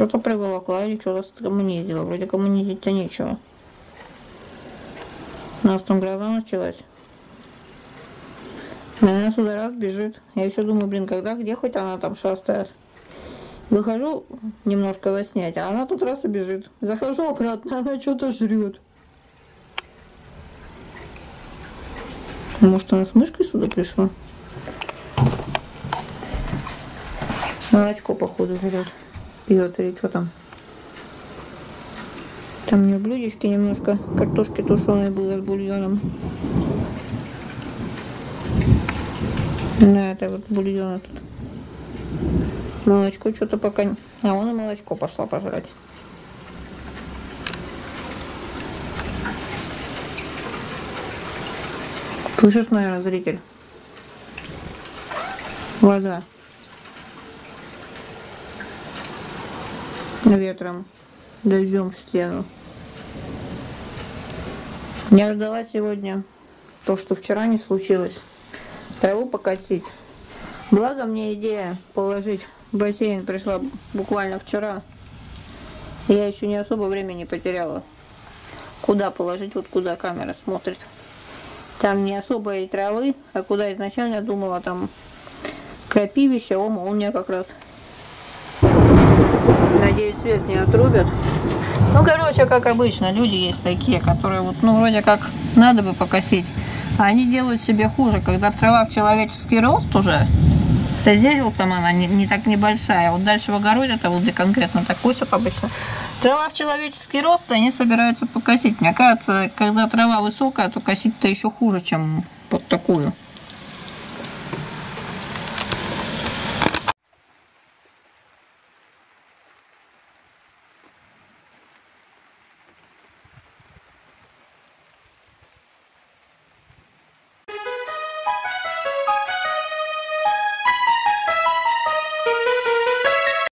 Что-то приволокла или что-то скоммунизила. Вроде коммунизить-то нечего. У нас там гроза началась. Она сюда раз бежит. Я еще думаю, блин, где хоть она там шастает. Выхожу немножко заснять, а она тут раз и бежит. Захожу обратно, она что-то жрет. Может, она с мышкой сюда пришла? Молочко, походу, жрет. Пьет или что там. Там у нее блюдечки немножко картошки тушеной было с бульоном. Да, это вот бульона тут. Молочко что-то пока... А, вон и молочко пошла пожрать. Слышишь, наверное, зритель? Вода. Ветром. Дождем в стену. Я ждала сегодня то, что вчера не случилось. Траву покосить. Благо мне идея положить в бассейн пришла буквально вчера. Я еще не особо времени потеряла. Куда положить, вот куда камера смотрит. Там не особо и травы, а куда изначально думала, там крапивище, у меня как раз. Надеюсь, свет не отрубят. Ну, короче, как обычно, люди есть такие, которые вот, ну, вроде как надо бы покосить, а они делают себе хуже, когда трава в человеческий рост уже. То здесь вот там она не так небольшая, вот дальше в огороде, это вот где конкретно так косят обычно. Трава в человеческий рост, они собираются покосить. Мне кажется, когда трава высокая, то косить-то еще хуже, чем вот такую.